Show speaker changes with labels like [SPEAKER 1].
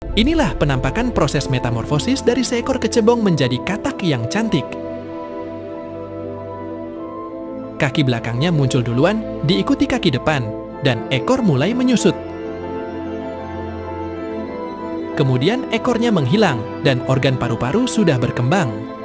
[SPEAKER 1] Inilah penampakan proses metamorfosis dari seekor kecebong menjadi katak yang cantik. Kaki belakangnya muncul duluan, diikuti kaki depan, dan ekor mulai menyusut. Kemudian ekornya menghilang, dan organ paru-paru sudah berkembang.